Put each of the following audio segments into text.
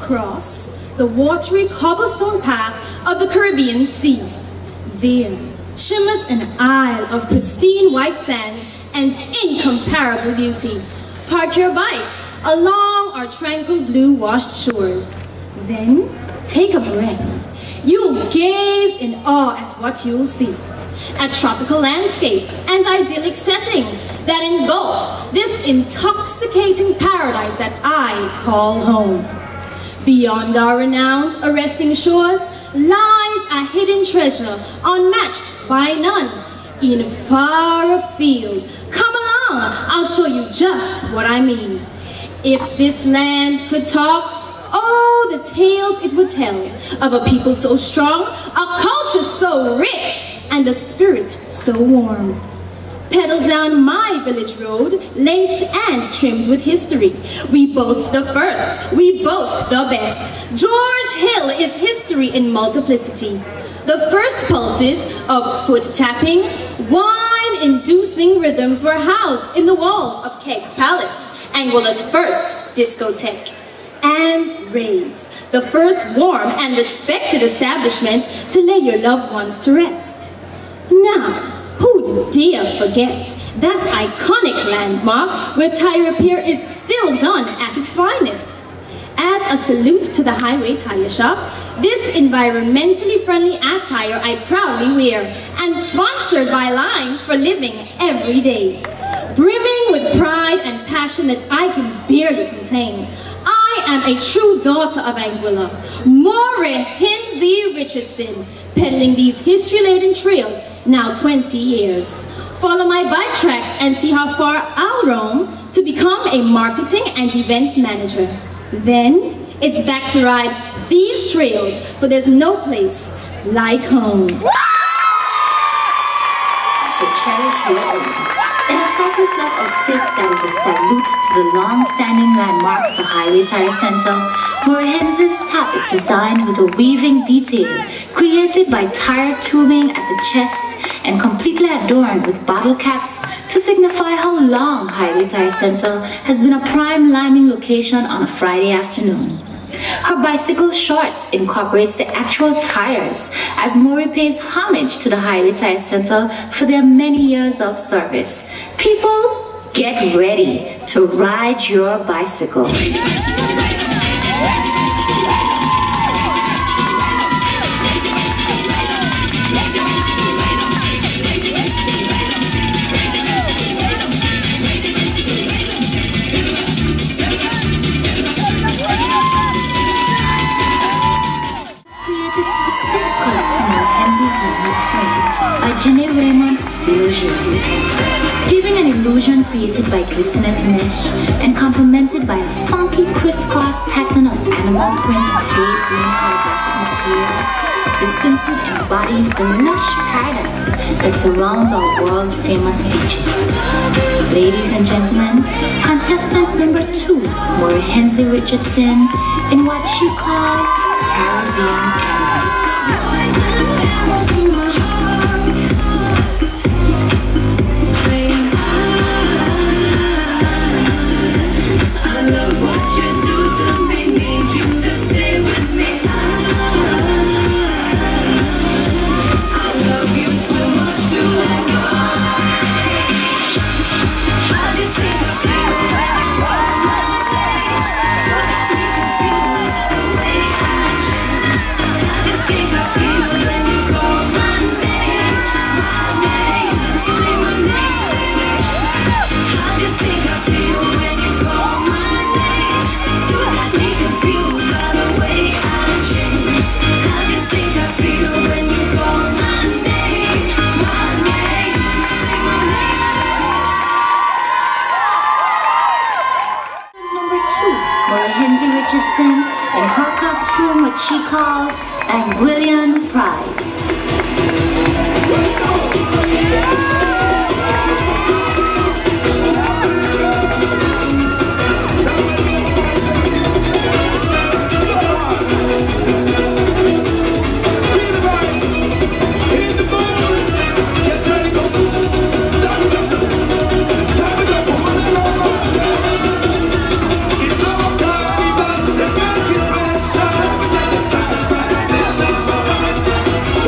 across the watery cobblestone path of the Caribbean Sea. There shimmers an isle of pristine white sand and incomparable beauty. Park your bike along our tranquil blue-washed shores. Then take a breath. You'll gaze in awe at what you'll see. A tropical landscape and idyllic setting that engulf this intoxicating paradise that I call home. Beyond our renowned, arresting shores lies a hidden treasure unmatched by none in far afield. Come along, I'll show you just what I mean. If this land could talk, oh, the tales it would tell of a people so strong, a culture so rich, and a spirit so warm. Pedal down my village road, laced and trimmed with history. We boast the first, we boast the best. George Hill is history in multiplicity. The first pulses of foot tapping, wine-inducing rhythms were housed in the walls of Kegg's Palace, Anguilla's first discotheque. And Ray's, the first warm and respected establishment to lay your loved ones to rest. Now, who'd dare forget that iconic landmark where tire repair is still done at its finest? As a salute to the Highway Tire Shop, this environmentally friendly attire I proudly wear, and sponsored by Lime for living every day. Brimming with pride and passion that I can barely contain, I am a true daughter of Anguilla, Maureen Hinsey Richardson, peddling these history-laden trails now 20 years. Follow my bike tracks and see how far I'll roam to become a marketing and events manager. Then it's back to ride these trails, for there's no place like home. So cherish your own. In a Cypress Love outfit that is a salute to the long-standing landmark, the Highway Tire Center, Moorhens's top is designed with a weaving detail created by tire tubing at the chest and completely adorned with bottle caps to signify how long Highway Tire Center has been a prime liming location on a Friday afternoon. Her bicycle shorts incorporates the actual tires as Maury pays homage to the Highway Tire Center for their many years of service. People, get ready to ride your bicycle. By Jenny Raymond Fusion, giving an illusion created by glistenet mesh and complemented by a funky crisscross pattern of animal print jade green holographic material. The swimsuit embodies the lush paradise that surrounds our world-famous beaches. Ladies and gentlemen, contestant number 2, Maureen Hinsey Richardson, in what she calls Caribbean Candy. Feel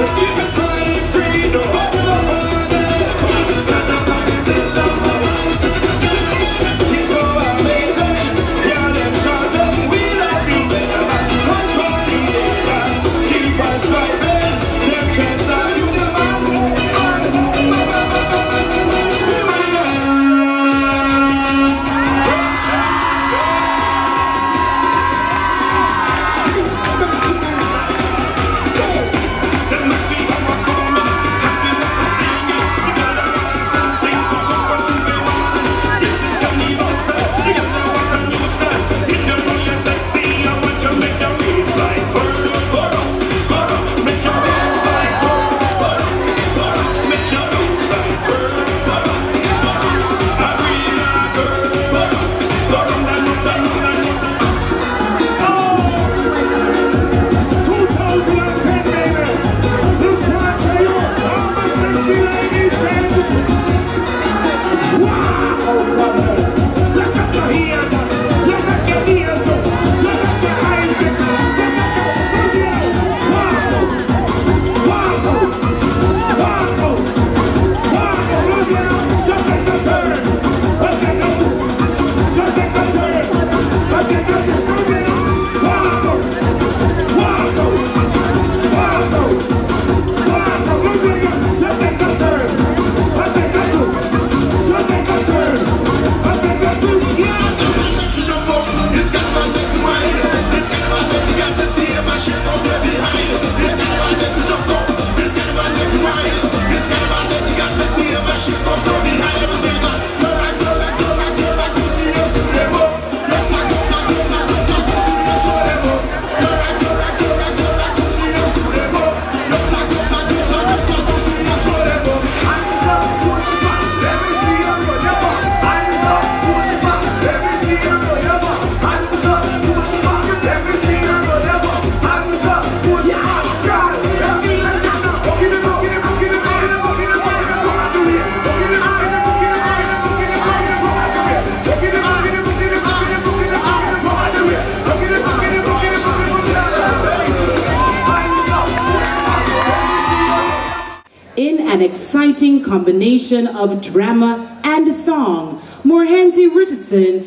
An exciting combination of drama and song, Morenzi Richardson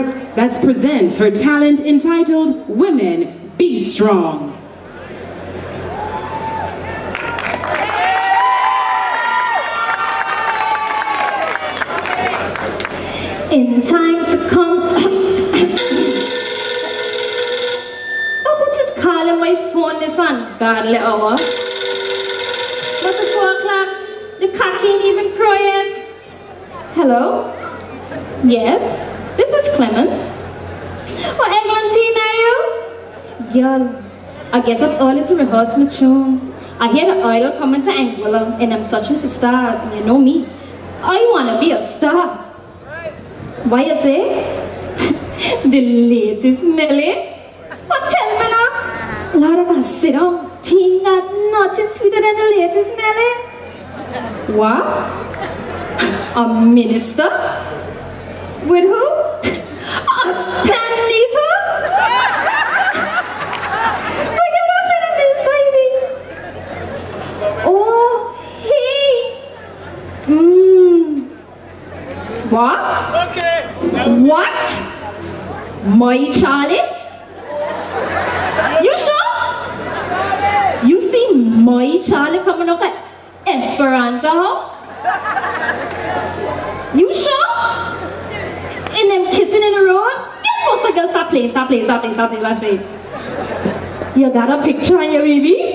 presents her talent entitled Women Be Strong. In time to come. Oh, what is calling my phone this ungodly hour? But the 4 o'clock, the cock ain't even crow yet. Hello? Yes, this is Clemens. What Eglantine are you? Y'all, I get up early to rehearse my tune. I hear the idol coming to Anguilla and I'm searching for stars, and you know me. I wanna be a star. Why you say? The latest Nelly? What tell me now? Lord, I gotta sit down. Teen got nothing sweeter than the latest Nelly. What? A minister? With who? A Spanito? What you laughing at this, baby? Oh, he. What? Okay. What? My Charlie? You sure? You see my Charlie coming up at Esperanza House? You sure? And them kissing in the road? Get most of girls stop playing. You got a picture on your baby?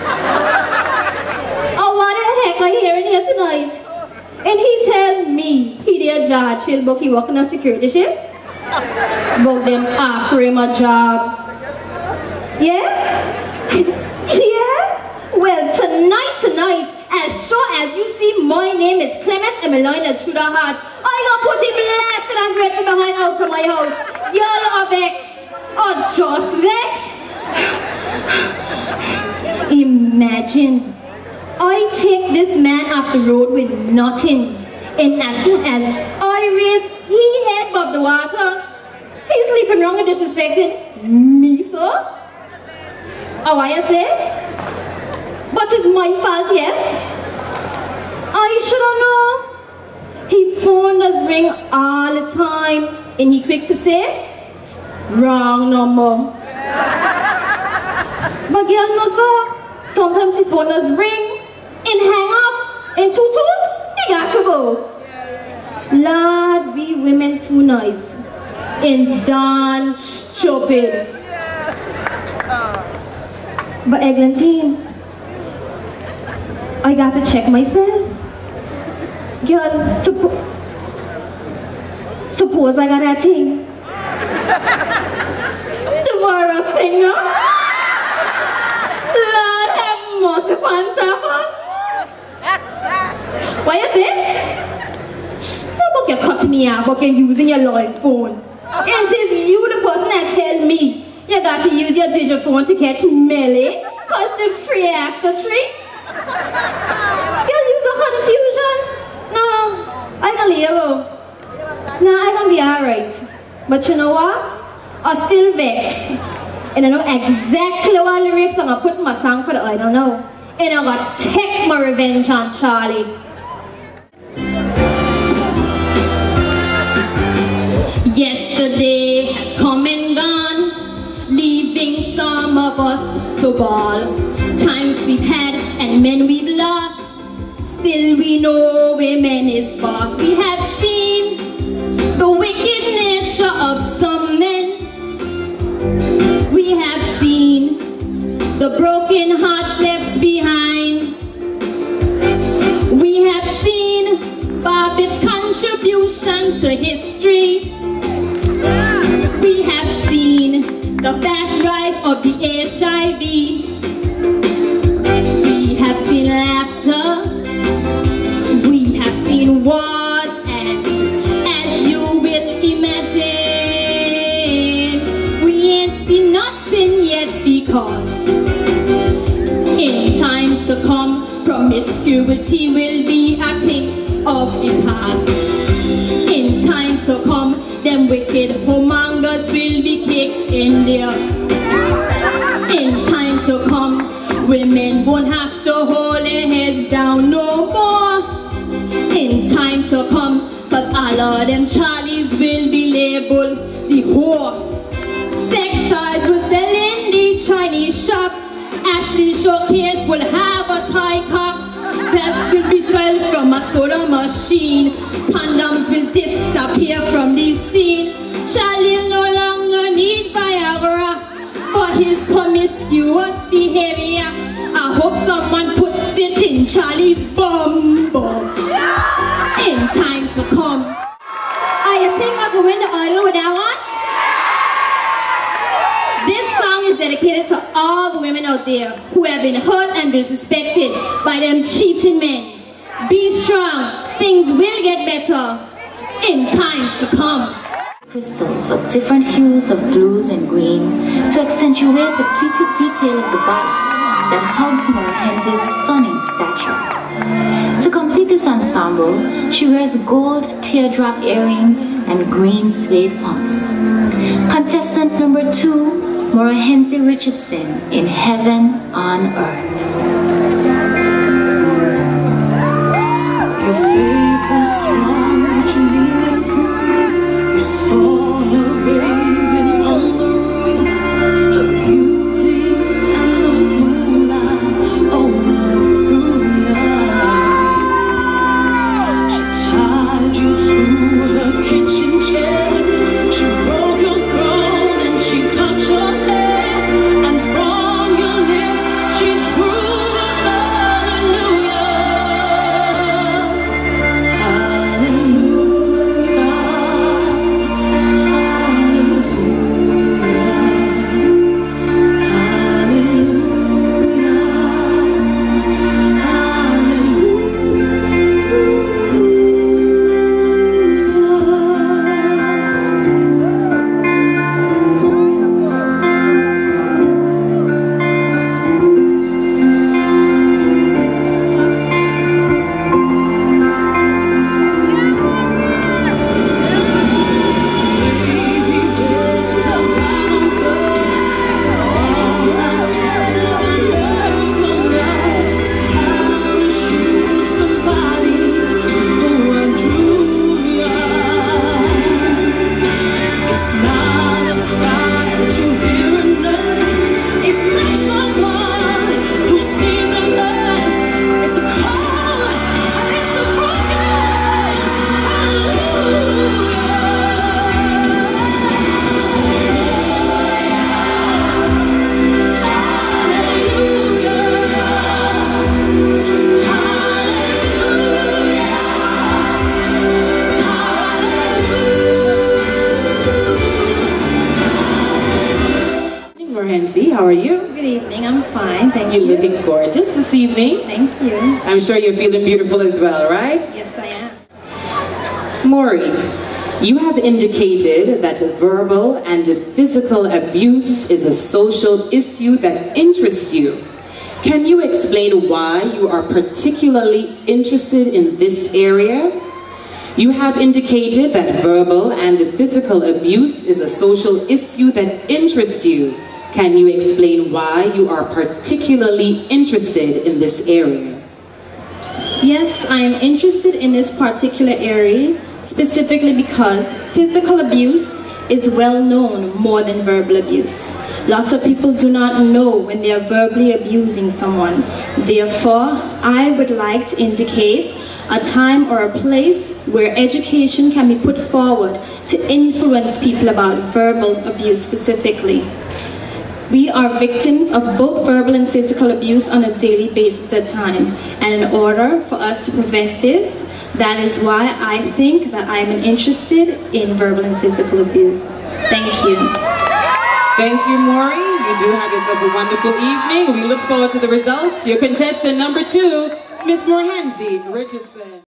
Oh, what the heck are you hearing here tonight? And he tell me he did judge he'll book he working a security shift. Book them offer him a job. Yeah? Yeah? Well, tonight, as sure as you see my name is Clemens Emelina through the heart, I gonna put him blasted and grateful behind out of my house. Y'all are vexed. Or just vexed. Imagine. I take this man off the road with nothing, and as soon as I raise he head above the water, he's sleeping wrong and disrespecting me, sir. Oh, what you say? But it's my fault, yes? I should know. He phone does ring all the time, and he quick to say, wrong number. But girl, no sir. Sometimes the phone does ring, and hang up, and toot, he got to go. Lord, we women too nice, and darn stupid. But Eglantine, I got to check myself. Girl, suppose I got that thing. The virus thing, no? Lord have mercy upon top us. What you say? Don't you cut me out about using your live phone. And it is you the person that tell me you got to use your digiphone to catch Melly, cause the free after tree. You'll use a confusion. No, I can leave you. No, I can be alright. But you know what? I'm still vexed. And I know exactly what lyrics I'm gonna put in my song for the I don't know. And I'm gonna take my revenge on Charlie. Yesterday has come and gone, leaving some of us to ball. Times we've had and men we've lost, still we know women is boss. We have seen the wicked nature of some men. We have seen the broken hearts left behind. We have seen Bobbitt's contribution to history. We have seen the fast rise of the HIV. We have seen laughter. We have seen wars, and as you will imagine, we ain't seen nothing yet, because in time to come, promiscuity will be a thing of the past. In time to come, them wicked homongers will be kicked in there. In time to come, women won't have to hold their heads down no more. In time to come, cause all of them Charlies will be labeled the whore. Sex toys will sell in the Chinese shop. Ashley Showcase will have a tie cock. Pets will be sold from a soda machine. Condoms will disappear from the scene. Charlie no longer need Viagra for his promiscuous behavior. I hope someone puts it in Charlie's bum bum. In time to come. Are you think I could win the idol with that one? This song is dedicated to all the women out there who have been hurt and disrespected by them cheating men. Be strong, things will get better in time to come. Crystals of different hues of blues and green to accentuate the pleated detail of the bodice that hugs Morahense's stunning stature. To complete this ensemble, she wears gold teardrop earrings and green suede pumps. Contestant number 2, Morahense Richardson in Heaven on Earth. Your faith was strong, but you needed proof. You saw her bathing on the roof, her beauty and the moonlight overthrew you. She tied you to her kitchen chair. She broke your throne and she cut your hair, and from your lips she drew You're looking gorgeous this evening. Thank you. I'm sure you're feeling beautiful as well, right? Yes, I am. Maury, you have indicated that verbal and physical abuse is a social issue that interests you. Can you explain why you are particularly interested in this area? You have indicated that verbal and physical abuse is a social issue that interests you. Can you explain why you are particularly interested in this area? Yes, I am interested in this particular area specifically because physical abuse is well known more than verbal abuse. Lots of people do not know when they are verbally abusing someone. Therefore, I would like to indicate a time or a place where education can be put forward to influence people about verbal abuse specifically. We are victims of both verbal and physical abuse on a daily basis at times, and in order for us to prevent this, that is why I think that I am interested in verbal and physical abuse. Thank you. Thank you, Maury. You do have yourself a wonderful evening. We look forward to the results. Your contestant number 2, Miss Morenzi Richardson.